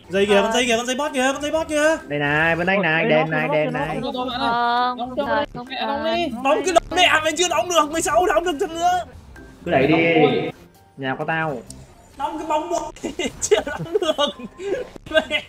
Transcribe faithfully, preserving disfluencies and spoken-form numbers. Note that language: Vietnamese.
Dây kìa, con dây kìa, con dây bot kìa, con dây bot kìa. Đây này, bên anh này, đèn này, đèn này. Không, Không, không trời, phải. không Đóng đi. Đóng cái đóng mẹ mày chưa đóng được, mày sao đóng được chân nữa. Cứ đẩy đi. Nhà có tao. Đóng cái bóng một chưa đóng được. Mẹ.